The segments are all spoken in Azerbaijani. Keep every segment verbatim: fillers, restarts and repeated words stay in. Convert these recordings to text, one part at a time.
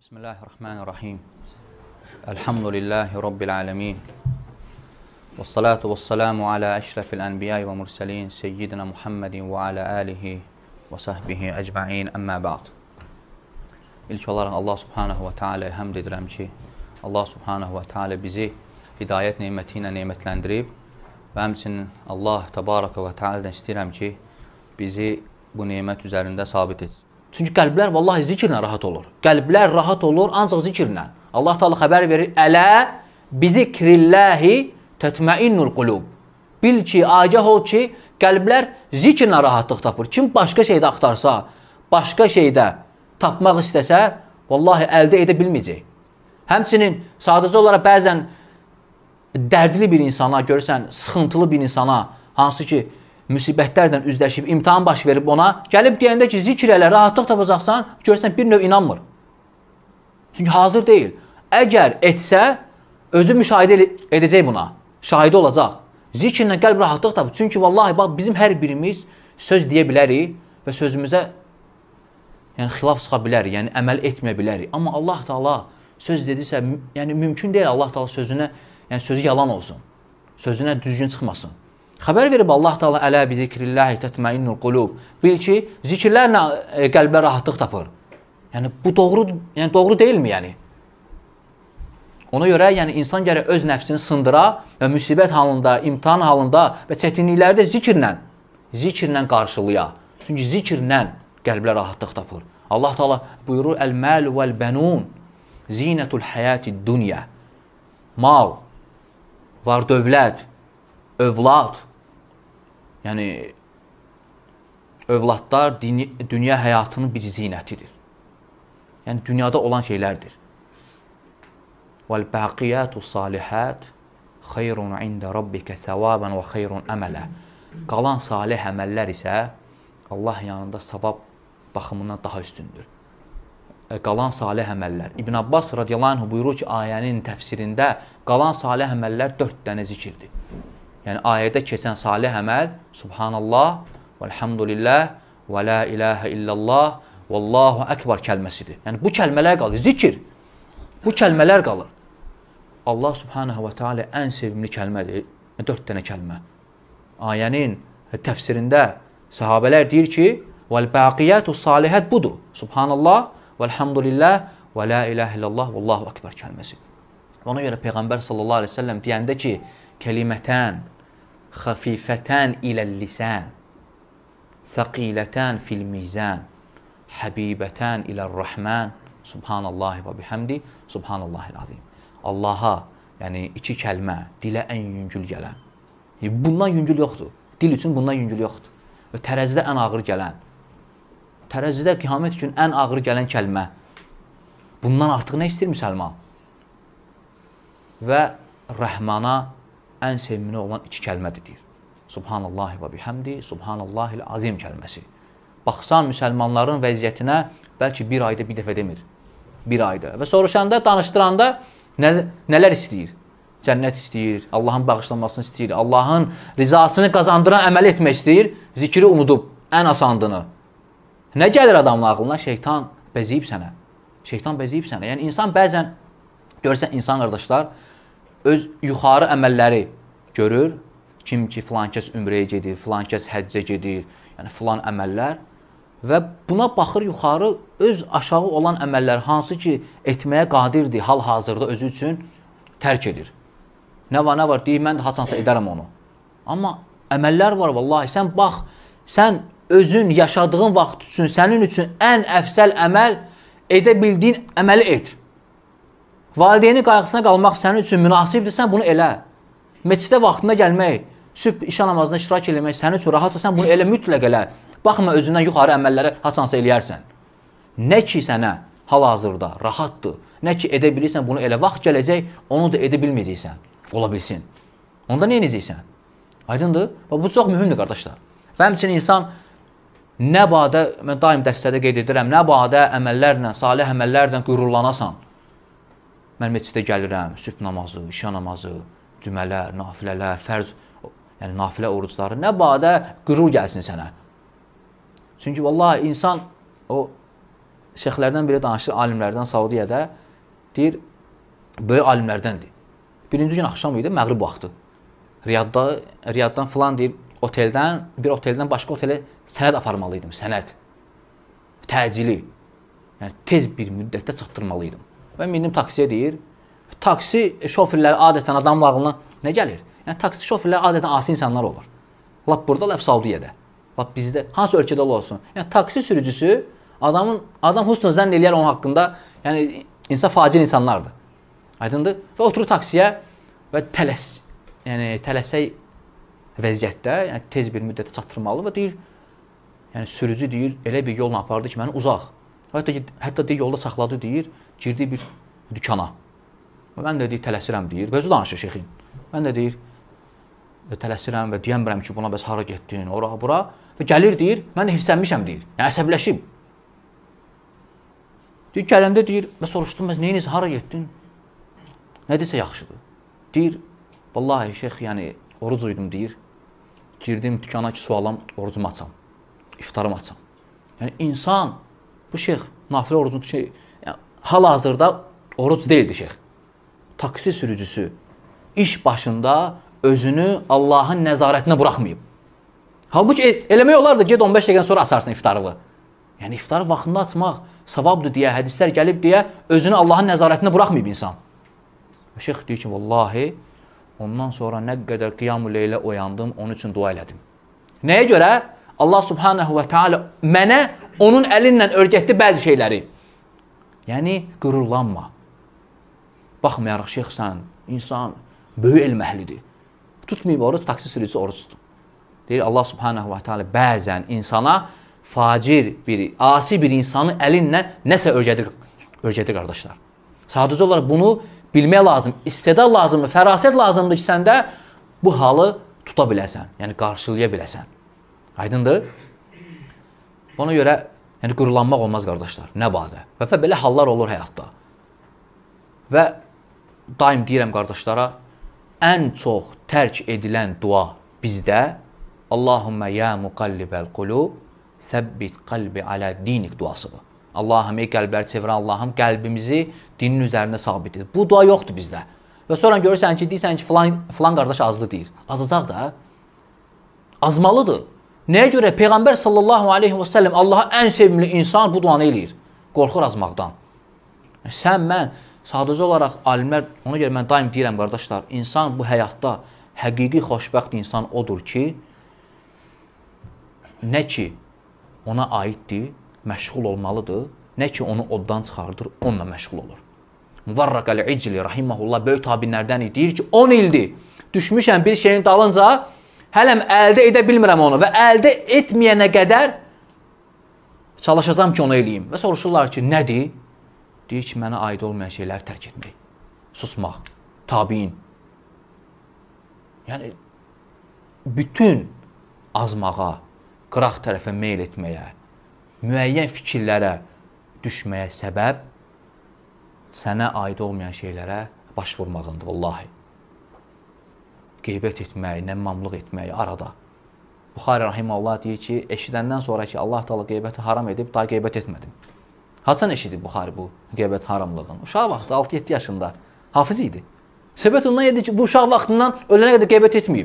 Bismillahirrahmanirrahim. Elhamdülillahi Rabbil alemin. Və salatu və salamu alə əşrəfil ənbiyyə və mürsəlin seyyidina Muhammedin və alə alihi və sahbihi əcməin əmmə ba'd. İlk olaraq Allah subhanahu və teala'ya həmd edirəm ki, Allah subhanahu və teala bizi hidayət neməti ilə nemətləndirib və həmçinin Allah təbaraka və teala'dan istəyirəm ki, bizi bu nemət üzərində sabit etsin. Çünki qəlblər vallahi zikirlə rahat olur. Qəlblər rahat olur ancaq zikirlə. Allah Teala xəbər verir: "Ələ bizikrillahi tətməinnul qulub." Bil ki, agah ol ki, qəlblər zikirlə rahatlıq tapır. Kim başqa şeydə axtarsa, başqa şeydə tapmaq istəsə, vallahi əldə edə bilməyəcək. Həmçinin sadəcə olaraq bəzən dərdli bir insana, görürsən, sıxıntılı bir insana, hansı ki müsibətlərdən üzləşib, imtihan baş verib ona, gəlib deyəndə ki, zikr elə, rahatlıq tapacaqsan, görürsən, bir növ inanmır. Çünki hazır deyil. Əgər etsə, özü müşahidə edəcək buna, şahidi olacaq. Zikirlə qəlb rahatlıq tapır. Çünki vallahi, bax, bizim hər birimiz söz deyə bilərik və sözümüzə yəni, xilaf çıxa bilərik, yəni əməl etməyə bilərik. Amma Allah Teala söz dedisə, yəni mümkün deyil Allah Teala sözünə, yəni sözü yalan olsun, sözünə düzgün çıxmasın. Xəbər verib Allah Teala: "Ələ bizikrillahi tətməinnul qulub." Bil ki, zikirlərlə e, qəlbə rahatlıq tapır. Yəni bu doğru, yəni doğru deyilmi yəni? Ona görə yəni insan gərək öz nəfsini sındıra və müsibət halında, imtahan halında və çətinliklərdə zikirlə, zikirlə qarşılaya. Çünki zikirlə qəlbə rahatlıq tapır. Allah Teala buyurur: "Əl-məl vəl-bənun zinətul həyatid dunya." Mal, var dövlət, övlad, yəni övladlar dünya həyatının bir zinətidir. Yəni dünyada olan şeylərdir. "Vəl-bəqiyatus salihat xeyrun ində rabbikə səvaban və xeyrun əmələ." Qalan salih əməllər isə Allah yanında savab baxımından daha üstündür. Qalan salih əməllər. İbn Abbas radiyallahu anh buyurur ki, ayənin təfsirində qalan salih əməllər dörd dənə zikirdir. Yəni ayədə keçən salih əməl Subhanallah, Velhamdülillah, və la ilahə illallah, Vallahu əkbar kəlməsidir. Yəni bu kəlmələr qalır, zikir. Bu kəlmələr qalır. Allah Subhanahu və Teala ən sevimli kəlmədir, dörd dənə kəlmə. Ayənin təfsirində sahabələr deyir ki, vəl-bəqiyatus salihət budur. Subhanallah, Velhamdülillah, və la ilahə illallah, Vallahu əkbar kəlməsi. Ona görə Peyğəmbər sallallahu aleyhi ve sellem deyəndə ki, kəlimətən xəfifətən iləl-lisən, thəqilətən fil-mizən, həbibətən iləl-rəhmən, subhanallahi və bihamdi, subhanallahil-azim. Allaha, yəni iki kəlmə, dilə ən yüngül gələn. Bundan yüngül yoxdur. Dil üçün bundan yüngül yoxdur. Və tərəzidə ən ağır gələn, tərəzidə qiyamət üçün ən ağır gələn kəlmə. Bundan artıq nə istəyir müsəlman? Və Rəhmana ən sevimli olan iki kəlmədir deyir. Subhanallahi və bihamdi, subhanallahil azim kəlməsi. Baxsan müsəlmanların vəziyyətinə bəlkə bir ayda bir dəfə demir. Bir ayda. Və soruşanda, danışdıranda nə, nələr istəyir? Cənnət istəyir, Allahın bağışlanmasını istəyir, Allahın rizasını qazandıran əməl etmək istəyir, zikri unudub, ən asandını. Nə gəlir adamın ağlına? Şeytan bəziyib sənə. Şeytan bəziyib sənə. Yəni insan bəzən, görürsən insan qardaşlar, öz yuxarı əməlləri görür. Kim ki, filan kəs ümrəyə gedir, filan kəs həccə gedir, yəni filan əməllər. Və buna baxır yuxarı, öz aşağı olan əməllər, hansı ki, etməyə qadirdir, hal-hazırda özü üçün tərk edir. Nə var, nə var, deyir, mən də haçansa edərəm onu. Amma əməllər var, vallahi, sən bax, sən özün yaşadığın vaxt üçün, sənin üçün ən əfsəl əməl, edə bildiyin əməli et. Valideyni qayğısına qalmaq sənin üçün münasibdir, sən bunu elə. Meçidə vaxtında gəlmək, sübh işə namazına iştirak eləmək sənin üçün rahatdır, sən bunu elə, mütləq elə. Baxma özündən yuxarı əməllərə haçansa eləyərsən. Nə ki sənə hal-hazırda rahatdır, nə ki edə bilirsən bunu elə. Vaxt gələcək, onu da edə bilməyəcəksən, ola bilsin. Onda nə edəcəksən? Aydındır? Bu çox mühümdür, qardaşlar. Və həmçinin insan nə badə, mən daim dəstədə qeyd edirəm, nə badə əməllərlə, salih əməllərlə qürurlanasan. Mən meçidə gəlirəm, sübh namazı, işə namazı, cümələr, nafilələr, fərz, yəni nafilə orucları, nə badə qürur gəlsin sənə. Çünki vallahi insan o şeyxlərdən biri danışır, alimlərdən Saudiyədə, deyir, böyük alimlərdəndir. Birinci gün axşam idi, məğrib vaxtı. Riyadda, Riyaddan filan deyir, oteldən, bir oteldən başqa otelə sənəd aparmalıydım, sənəd. Təcili. Yəni, tez bir müddətdə çatdırmalıydım. Və mindim taksiyə deyir, taksi şofirləri adətən adamın ağlına nə gəlir? Yəni, taksi şofirləri adətən asi insanlar olur. Lap burada, lap Saudiyədə. Lap bizdə, hansı ölkədə olsun. Yəni, taksi sürücüsü, adamın, adam husnə zənn eləyər onun haqqında, yəni, insan facil insanlardır. Aydındır? Və oturur taksiyə və tələs, yəni, tələsək vəziyyətdə, yəni, tez bir müddətə çatdırmalı və deyir, yəni, sürücü deyir, elə bir yolla apardı ki, məni uzaq. Hətta, hətta deyir, yolda saxladı, deyir, girdi bir dükana. Mən də deyir, tələsirəm, deyir, və özü danışır şeyxin. Mən də deyir, tələsirəm və deyəmirəm ki, buna bəs hara getdin, ora, bura. Və gəlir, deyir, mən də hirsənmişəm, deyir, yəni, əsəbləşib. Deyir, gələndə, deyir, və soruşdum, mən neyiniz, hara getdin? Nə desə yaxşıdır. Deyir, vallahi, şeyx, yəni, oruc uydum, deyir, girdim dükana ki, su alam, orucumu açam, iftarımı açam. Yəni, insan, bu şeyx, nafilə orucunu şey, yəni, hal-hazırda oruc deyildi şeyx. Taksi sürücüsü iş başında özünü Allahın nəzarətinə buraxmayıb. Halbuki eləmək olar da, ged on beş dəqiqədən sonra açarsın iftarını. Yəni, iftarı vaxtında açmaq savabdır deyə, hədislər gəlib deyə, özünü Allahın nəzarətinə buraxmayıb insan. Şeyx deyir ki, vallahi, ondan sonra nə qədər qiyam-ı leylə oyandım, onun üçün dua elədim. Nəyə görə? Allah subhanahu və teala mənə onun əlinlə öyrətdi bəzi şeyləri. Yəni, qürurlanma. Baxmayaraq, şeyxsən, insan, böyük elm əhlidir. Tutmayıb oruc, taksi sürücüsü oruc tutun. Deyir, Allah subhanahu və teala bəzən insana facir bir, asi bir insanı əlinlə nəsə öyrədir, öyrədir qardaşlar. Sadəcə olaraq bunu bilmək lazım, istedad lazımdır, fərasət lazımdır ki, səndə bu halı tuta biləsən, yəni qarşılaya biləsən. Aydındır? Ona görə yəni, qürurlanmaq olmaz, qardaşlar, nə badə. Və, və belə hallar olur həyatda. Və daim deyirəm qardaşlara, ən çox tərk edilən dua bizdə Allahümmə ya muqallibəl qulub, səbbit qalbi alə dinik duasıdır. Allahım, ey qəlbləri çevirən Allahım, qəlbimizi dinin üzərində sabit edir. Bu dua yoxdur bizdə. Və sonra görürsən ki, deyirsən ki, filan, filan qardaş azlı deyir. Azacaq da. Azmalıdır. Nəyə görə? Peyğəmbər sallallahu aleyhi və səlləm Allaha ən sevimli insan bu duanı eləyir. Qorxur azmaqdan. Sən, mən, sadəcə olaraq alimlər, ona görə mən daim deyirəm, qardaşlar, insan bu həyatda həqiqi xoşbəxt insan odur ki, nə ki ona aiddir, məşğul olmalıdır, nə ki onu oddan çıxardır, onunla məşğul olur. Muvarraq əl-İcli, rahiməhullah, böyük tabinlərdən deyir ki, on ildir, düşmüşəm bir şeyin dalınca, hələm əldə edə bilmirəm onu və əldə etməyənə qədər çalışacağım ki, onu eləyim. Və soruşurlar ki, nədir? Deyir ki, mənə aid olmayan şeyləri tərk etmək, susmaq, tabiin. Yəni, bütün azmağa, qıraq tərəfə meyl etməyə, müəyyən fikirlərə düşməyə səbəb sənə aid olmayan şeylərə baş vurmağındır, vallahi. Qeybət etmək, nəmmamlıq etmək arada. Buxari rahiməhullah deyir ki, eşidəndən sonra ki, Allah Teala qeybəti haram edib, daha qeybət etmədim. Haçan eşidib Buxari bu qeybət haramlığını? Uşaq vaxtı altı yeddi yaşında hafız idi. Səbət ondan yedi ki, bu uşaq vaxtından ölənə qədər qeybət etməyib.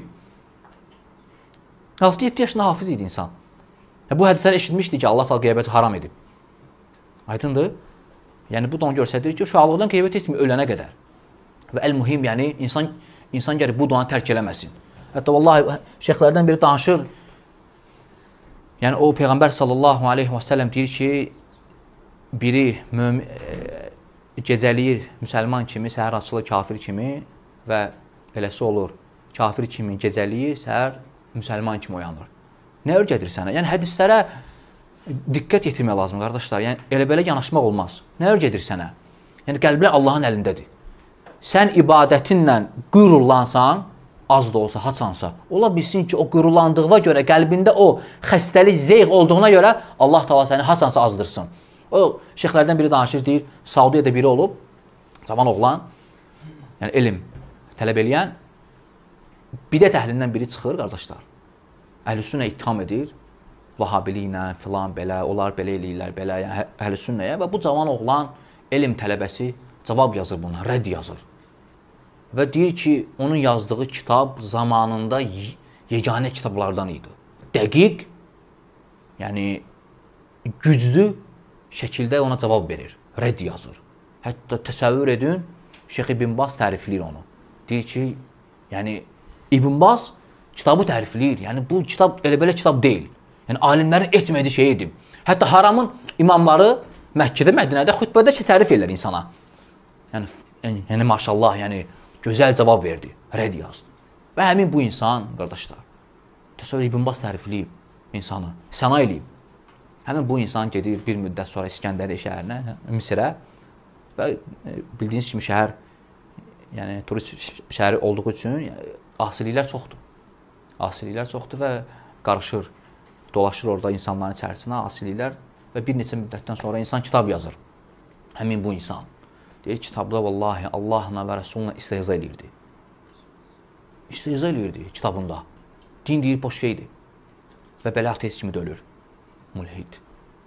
altı yeddi yaşında hafız idi insan. Bu hədisləri eşitmişdi ki, Allah Teala qeybəti haram edib. Aydındır? Yəni, bu da onu göstərir ki, uşaqlıqdan qeybət etməyib ölənə qədər. Və əl-mühim, yəni, insan, insan gəlir bu duanı tərk eləməsin. Hətta, vallahi, şeyxlərdən biri danışır. Yəni, o, Peyğəmbər sallallahu aleyhi və səlləm deyir ki, biri mümin, e, gecəliyir müsəlman kimi, səhər açılır kafir kimi və eləsi olur. Kafir kimi gecəliyir, səhər müsəlman kimi oyanır. Nə öyrədir sənə? Yəni, hədislərə diqqət yetirmək lazım, qardaşlar. Yəni, elə belə yanaşmaq olmaz. Nə öyrədir sənə? Yəni, qəlblər Allahın əlindədir. Sən ibadətinlə qürurlansan, az da olsa, haçansa, ola bilsin ki, o qürurlandığına görə, qəlbində o xəstəlik, zeyq olduğuna görə Allah Teala səni haçansa azdırsın. O, şeyxlərdən biri danışır, deyir, Saudiyədə biri olub, cavan oğlan, yəni elm tələb eləyən, bidət əhlindən biri çıxır, qardaşlar. Əhl-i sünnə ittiham edir, Vahabiliklə, filan belə, onlar belə eləyirlər, belə, yəni Əhlüsünnəyə və bu cavan oğlan elm tələbəsi cavab yazır buna, rədd yazır. Və deyir ki, onun yazdığı kitab zamanında yeganə kitablardan idi. Dəqiq, yəni güclü şəkildə ona cavab verir, rədd yazır. Hətta təsəvvür edin, Şeyx İbn Baz tərifləyir onu. Deyir ki, yəni İbn Baz kitabı tərifləyir, yəni bu kitab elə belə kitab deyil. Yəni alimlərin etmədiyi şey idi. Hətta haramın imamları Məkkədə, Mədinədə xütbədə ki, tərif edirlər insana. Yəni, yəni, yəni maşallah, yəni gözəl cavab verdi, rədd yazdı. Və həmin bu insan, qardaşlar, təsəvvür İbn Baz tərifləyib insanı, səna eləyib. Həmin bu insan gedir bir müddət sonra İskəndəriyə şəhərinə, Misirə və bildiyiniz kimi şəhər, yəni turist şəhəri olduğu üçün yəni, asiliklər çoxdur. Asiliklər çoxdur və qarışır, dolaşır orada insanların içərisinə asiliklər və bir neçə müddətdən sonra insan kitab yazır. Həmin bu insan deyir, kitabda vallahi Allahla və Rəsulunla istehza edirdi. İstehza edirdi kitabında. Din deyir, boş şeydir. Və belə ateist kimi də ölür. Mulhid.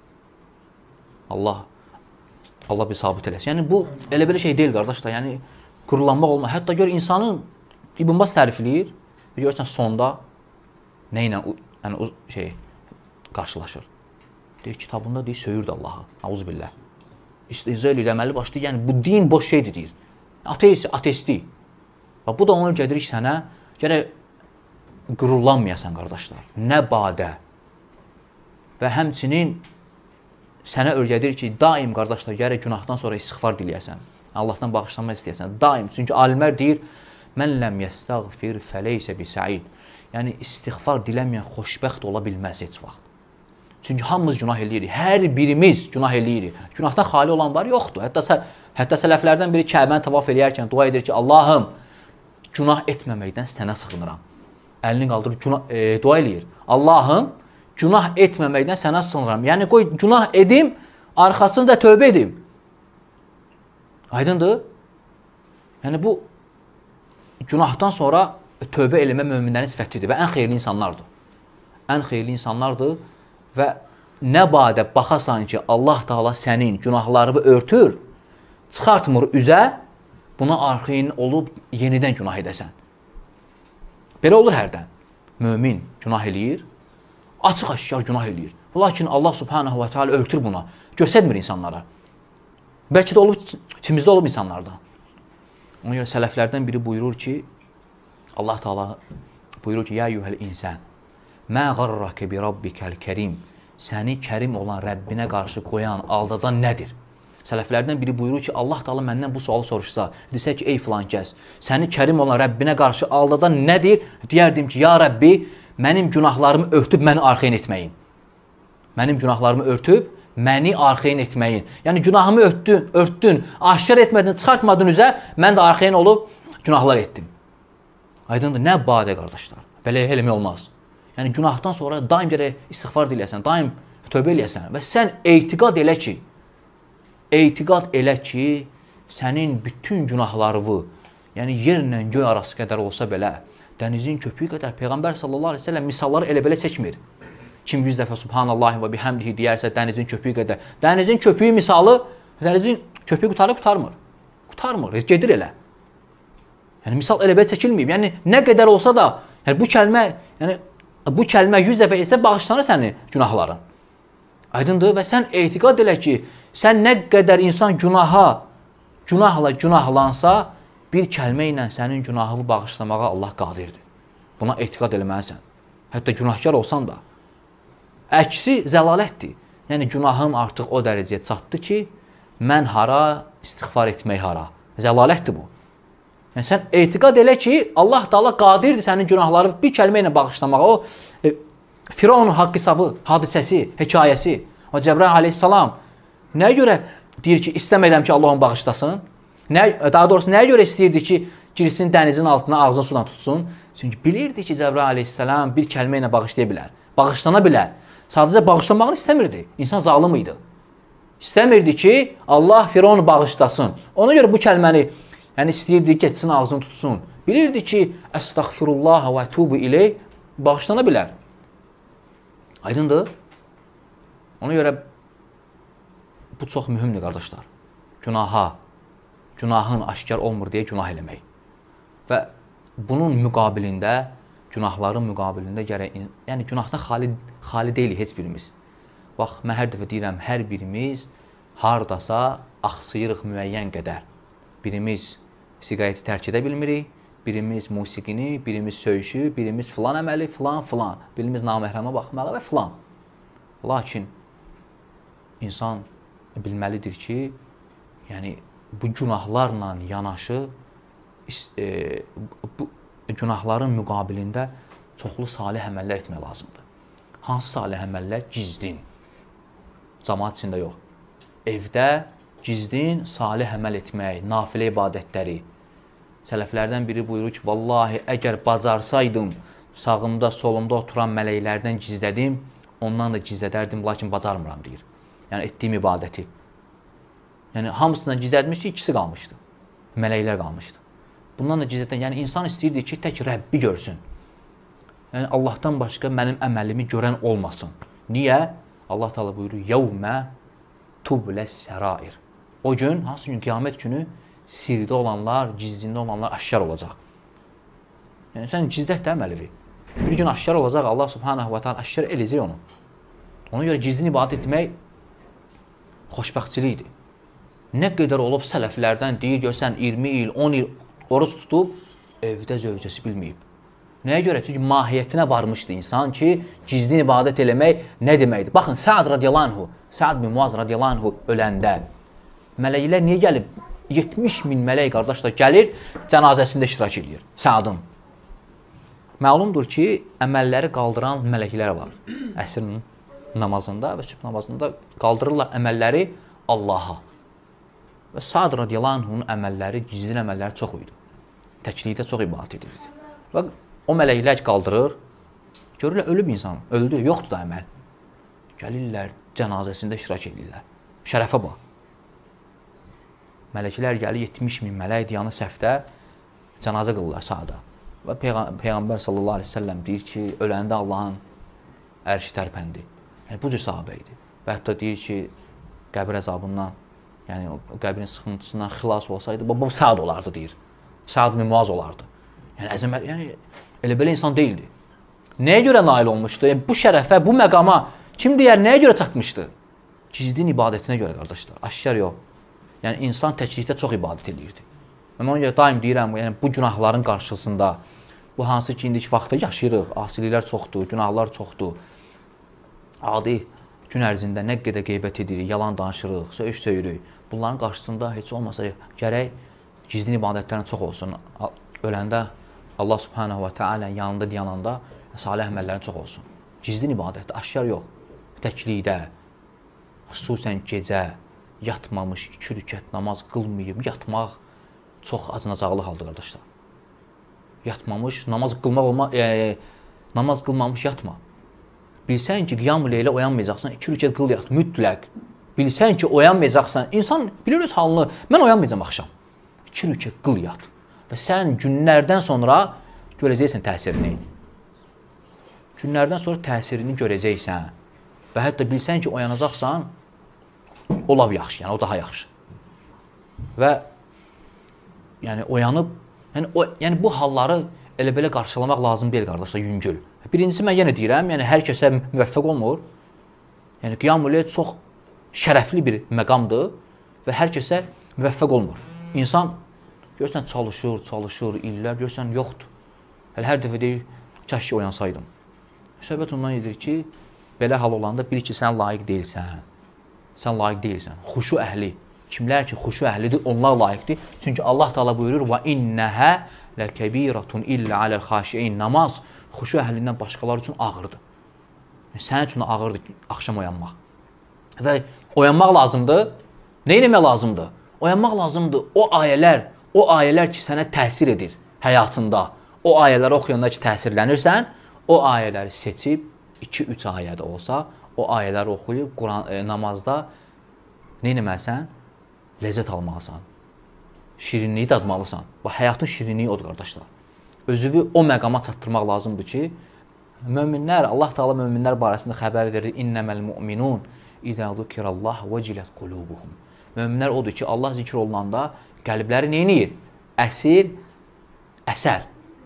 Allah, Allah bir sabit eləsin. Yəni bu elə belə şey deyil, qardaşlar. Yəni qurulanmaq olmaz. Hətta gör insanın İbn Baz tərifləyir və görürsən sonda nə ilə yəni o şey qarşılaşır. Deyir, kitabında deyir, söyürdü Allahı. Auzubillah. İstehza eləyir, əməli başlayır. Yəni bu din boş şeydir deyir. Ateist, ateistlik. Və bu da ona gəlir ki, sənə gərək qürurlanmayasan, qardaşlar. Nə badə. Və həmçinin sənə öyrədir ki, daim, qardaşlar, gərək günahdan sonra istiğfar diləyəsən. Allahdan bağışlanma istəyəsən. Daim. Çünki alimlər deyir, mən ləm yəstəğfir fəleysə bi səid. Yəni, istiğfar diləməyən xoşbəxt ola bilməz heç vaxt. Çünki hamımız günah eləyirik. Hər birimiz günah eləyirik. Günahdan xali olan var, yoxdur. Hətta, hətta sələflərdən biri Kəbəni tavaf eləyərkən dua edir ki, Allahım, günah etməməkdən sənə sığınıram. Əlini qaldırır, günah, e, dua eləyir. Allahım, günah etməməkdən sənə sığınıram. Yəni, qoy, günah edim, arxasınca tövbə edim. Aydındır? Yəni, bu günahdan sonra tövbə eləmə möminlərin sifətidir və ən xeyirli insanlardır. Ən xeyirli insanlardır və nə badə baxasan ki, Allah Teala sənin günahlarını örtür, çıxartmır üzə, buna arxeyin olub yenidən günah edəsən. Belə olur hərdən. Mömin günah eləyir, açıq-aşkar günah eləyir. Lakin Allah Subhanahu wa Taala örtür buna, göstərmir insanlara. Bəlkə də olub, içimizdə olub insanlardan. Ona görə sələflərdən biri buyurur ki, Allah Teala buyurur ki, ya eyyuhəl insan, mə qarrəkə bi rabbikəl kərim, səni kərim olan Rəbbinə qarşı qoyan, aldadan nədir? Sələflərdən biri buyurur ki, Allah Teala məndən bu sualı soruşsa, desə ki, ey filan kəs, səni kərim olan Rəbbinə qarşı aldadan nədir? Deyərdim ki, ya Rəbbi, mənim günahlarımı örtüb məni arxeyin etməyin. Mənim günahlarımı örtüb, məni arxeyin etməyin. Yəni, günahımı örtdün, örtdün, aşkar etmədin, çıxartmadın üzə, mən də arxeyin olub günahlar etdim. Aydındır, nə badə, qardaşlar. Belə eləmək olmaz. Yəni, günahdan sonra daim gərək istiğfar diləyəsən, daim tövbə eləyəsən və sən eytiqad elə ki, eytiqad elə ki, sənin bütün günahlarını, yəni yerlə göy arası qədər olsa belə, dənizin köpüyü qədər Peyğəmbər sallallahu aleyhi ve sellem misalları elə belə çəkmir. Kim yüz dəfə Subhanallahi və bihamdihi deyərsə dənizin köpüyü qədər. Dənizin köpüyü misalı, dənizin köpüyü qutarıb qutarmır. Qutarmır, gedir elə. Yəni, misal elə belə çəkilməyib. Yəni, nə qədər olsa da, yəni, bu kəlmə, yəni, bu kəlmə yüz dəfə etsə bağışlanır sənin günahların. Aydındır və sən etiqad elə ki, sən nə qədər insan günaha, günahla günahlansa, bir kəlmə ilə sənin günahını bağışlamağa Allah qadirdir. Buna etiqad eləməlisən. Hətta günahkar olsan da. Əksi zəlalətdir. Yəni, günahım artıq o dərəcəyə çatdı ki, mən hara, istiğfar etmək hara. Zəlalətdir bu. Yəni, sən etiqad elə ki, Allah Teala qadirdir sənin günahları bir kəlmə ilə bağışlamağa. O, e, Firavunun haqq hesabı, hadisəsi, hekayəsi. O, Cəbrail aleyhissalam nəyə görə deyir ki, istəmirəm ki, Allah onu bağışlasın? Nə, daha doğrusu, nəyə görə istəyirdi ki, girsin dənizin altına, ağzını sudan tutsun? Çünki bilirdi ki, Cəbrail aleyhissalam bir kəlmə ilə bağışlaya bilər, bağışlana bilər. Sadəcə bağışlanmağını istəmirdi. İnsan zalım idi. İstəmirdi ki, Allah Firavunu bağışlasın. Ona görə bu kəlməni yəni istəyirdi, getsin, ağzını tutsun. Bilirdi ki, əstəğfirullah və tubu ileyh bağışlana bilər. Aydındır? Ona görə bu çox mühümdür, qardaşlar. Günaha, günahın aşkar olmur deyə günah eləmək. Və bunun müqabilində, günahların müqabilində gərək, yəni günahdan xali, xali deyilik heç birimiz. Bax, mən hər dəfə deyirəm, hər birimiz hardasa axsıyırıq müəyyən qədər. Birimiz siqareti tərk edə bilmirik, birimiz musiqini, birimiz söyüşü, birimiz filan əməli, filan, filan. Birimiz naməhrəmə baxmalı və filan. Lakin insan bilməlidir ki, yəni bu günahlarla yanaşı, e, bu günahların müqabilində çoxlu salih əməllər etmək lazımdır. Hansı salih əməllər? Gizdin. Cəmaat içində yox. Evdə gizdin, salih əməl etmək, nafilə ibadətləri. Sələflərdən biri buyurur ki, vallahi əgər bacarsaydım, sağımda, solumda oturan mələklərdən gizlədim, ondan da gizlədərdim, lakin bacarmıram, deyir. Yəni, etdiyim ibadəti. Yəni, hamısından gizlədmişdi, ikisi qalmışdı. Mələklər qalmışdı. Bundan da gizlədən, yəni insan istəyirdi ki, tək Rəbbi görsün. Yəni, Allahdan başqa mənim əməlimi görən olmasın. Niyə? Allah Teala buyurur, yevmə tubləs sərair. O gün, hansı gün? Qiyamət günü sirdə olanlar, gizlində olanlar aşkar olacaq. Yəni, sən gizlət də əməlivi. Bir gün aşkar olacaq, Allah subhanahu wa ta'ala aşkar eləcək onu. Ona görə gizlin ibadət etmək xoşbəxtçilikdir. Nə qədər olub sələflərdən deyir, görsən iyirmi il, on il oruç tutub, evdə zövcəsi bilməyib. Nəyə görə? Çünki mahiyyətinə varmışdı insan ki, gizlin ibadət eləmək nə deməkdir? Baxın, Sa'd radiyallahu anhu, Sa'd bin Muaz radiyallahu anhu öləndə mələklər niyə gəlib? yetmiş min mələk qardaşlar gəlir, cənazəsində iştirak edir Sa'dın. Məlumdur ki, əməlləri qaldıran mələklər var. Əsr namazında və sübh namazında qaldırırlar əməlləri Allaha. Və Sa'd radiyallahu anhunun əməlləri, gizlin əməlləri çox idi. Təklikdə çox ibadət edirdi. Və o mələklər qaldırır, görürlər, ölüb insan, öldü, yoxdur da əməl. Gəlirlər, cənazəsində iştirak edirlər. Şərəfə bax. Mələklər gəlir, yetmiş min mələk diyanı səhvdə cənazə qılırlar Sa'da. Və Peyğəmbər sallallahu aleyhi ve sellem deyir ki, öləndə Allahın ərşi tərpəndi. Yəni, bu cür sahabə idi. Və hətta deyir ki, qəbir əzabından, yəni o qəbrin sıxıntısından xilas olsaydı, bu Sa'd olardı, deyir. Sa'd bin Muaz olardı. Yəni, əzəmət, yəni, elə belə insan deyildi. Nəyə görə nail olmuşdu? Yəni, bu şərəfə, bu məqama kim deyər, nəyə görə çatmışdı? Gizlin ibadətinə görə, qardaşlar, aşkar yox. Yəni, insan təklikdə çox ibadət edirdi. Və mən ona görə daim deyirəm, yəni, bu günahların qarşısında, bu hansı ki, indiki vaxtda yaşayırıq, asiliklər çoxdur, günahlar çoxdur. Adi gün ərzində nə qədər qeybət edirik, yalan danışırıq, söyüş söyürük. Bunların qarşısında heç olmasa gərək gizlin ibadətlərin çox olsun. Öləndə Allah subhanahu wa ta'ala yanında dayananda salih əməllərin çox olsun. Gizlin ibadətdə, aşkar yox. Təklikdə, xüsusən gecə, yatmamış, iki rükət namaz qılmayıb, yatmaq çox acınacaqlı haldır, qardaşlar. Yatmamış, namaz qılmaq olma, e, namaz qılmamış yatma. Bilsən ki, qiyam-ı leylə oyanmayacaqsan, iki rükət qıl yat, mütləq. Bilsən ki, oyanmayacaqsan, insan bilir öz halını, mən oyanmayacam axşam. İki rükət qıl yat. Və sən günlərdən sonra görəcəksən təsirini. Günlərdən sonra təsirini görəcəksən. Və hətta bilsən ki, oyanacaqsan, o lab yaxşı, yəni o daha yaxşı. Və yəni oyanıb, yəni, o, yəni bu halları elə belə qarşılamaq lazım deyil, qardaşlar, yüngül. Birincisi, mən yenə deyirəm, yəni hər kəsə müvəffəq olmur. Yəni qiyam-ı leyl çox şərəfli bir məqamdır və hər kəsə müvəffəq olmur. İnsan, görürsən, çalışır, çalışır, illər, görürsən, yoxdur. Hələ hər dəfə deyir, kəşki oyansaydım. Söhbət ondan edir ki, belə hal olanda bil ki, sən layiq deyilsən. Sən layiq deyilsən. Xuşu əhli. Kimlər ki, xuşu əhlidir, onlar layiqdir. Çünki Allah Teala buyurur, və innəhə ləkəbiratun illə aləl xaşiyin. Namaz xuşu əhlindən başqaları üçün ağırdır. Yəni, sənin üçün ağırdır axşam oyanmaq. Və oyanmaq lazımdır. Nə eləmək lazımdır? Oyanmaq lazımdır. O ayələr, o ayələr ki, sənə təsir edir həyatında. O ayələri oxuyanda ki, təsirlənirsən, o ayələri seçib, iki üç ayədə olsa, o ayələri oxuyub, Quran, e, namazda nə eləməlisən? Ləzzət almalısan. Şirinliyi dadmalısan. Və həyatın şirinliyi odur, qardaşlar. Özünü o məqama çatdırmaq lazımdır ki, Möminlər, Allah Taala möminlər barəsində xəbər verir. İnnəməl mu'minun izə zukirallah vəcilət qulubuhum. Möminlər odur ki, Allah zikr olunanda qəlbləri neyniyir? Əsir, əsər.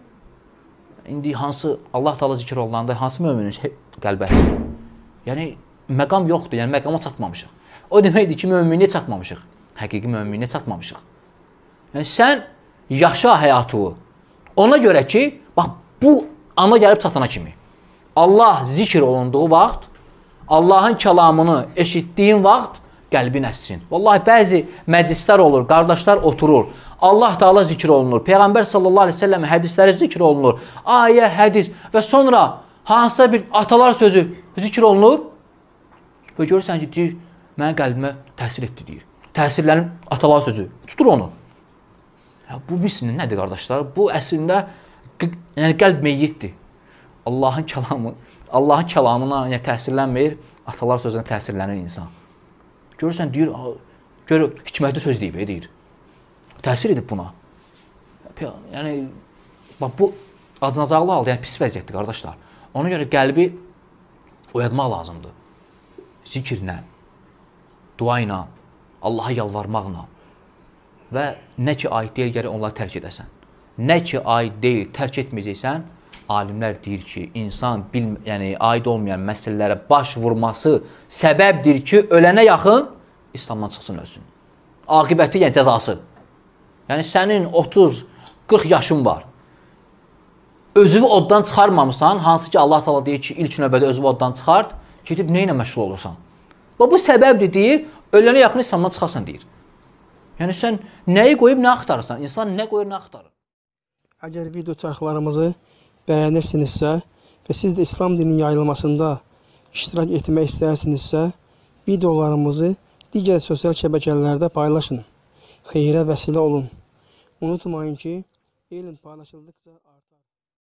İndi hansı Allah Taala zikr olunanda hansı möminin qəlbi əsir? Yəni məqam yoxdur, yəni məqama çatmamışıq. O deməkdir ki, möminliyə çatmamışıq. Həqiqi möminliyə çatmamışıq. Yəni sən yaşa həyatı. Ona görə ki, bax bu ana gəlib çatana kimi. Allah zikr olunduğu vaxt, Allahın kəlamını eşitdiyin vaxt qəlbin əssin. Vallahi bəzi məclislər olur, qardaşlar oturur. Allah Taala zikr olunur. Peyğəmbər sallallahu əleyhi və səlləm hədisləri zikr olunur. Ayə, hədis və sonra hansısa bir atalar sözü zikr olunur. Və görürsən ki, deyir, mənə qəlbimə təsir etdi, deyir. Təsirlərin atalar sözü tutur onu. Ya, bu bilsin nədir qardaşlar? Bu əslində yəni qəlb meyyitdir. Allahın kəlamı, Allahın kəlamına yəni, təsirlənmir, atalar sözünə təsirlənir insan. Görürsən, deyir, gör, hikmətli söz deyib, deyir. Təsir edib buna. Yəni, bax, bu acınacaqlı halda, yəni pis vəziyyətdir, qardaşlar. Ona görə qəlbi oyatmaq lazımdır. Zikirlə, dua ilə, Allaha yalvarmaqla və nə ki, aid deyil, gəlir onları tərk edəsən. Nə ki, aid deyil, tərk etməyəcəksən, alimlər deyir ki, insan bil, yəni, aid olmayan məsələlərə baş vurması səbəbdir ki, ölənə yaxın İslamdan çıxsın, ölsün. Aqibəti, yəni cəzası. Yəni, sənin otuz qırx yaşın var. Özünü oddan çıxarmamısan, hansı ki, Allah Taala deyir ki, ilk növbədə özünü oddan çıxart, gedib nə ilə məşğul olursan? Və bu səbəbdir, deyir, ölənə yaxın İslamdan çıxarsan, deyir. Yəni, sən nəyi qoyub, nə axtarırsan? İnsan nə qoyur, nə axtarır? Əgər video çarxlarımızı bəyənirsinizsə və siz də İslam dininin yayılmasında iştirak etmək istəyirsinizsə, videolarımızı digər sosial şəbəkələrdə paylaşın. Xeyrə vəsilə olun. Unutmayın ki, elm paylaşıldıqca artar.